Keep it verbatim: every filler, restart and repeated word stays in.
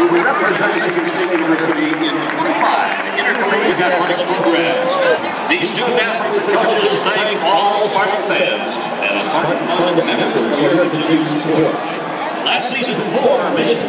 will represent Michigan State University in twenty-five intercollegiate athletics programs. These student athletes and coaches thank all Spartan fans and Spartan members for your continued support. Last season for Michigan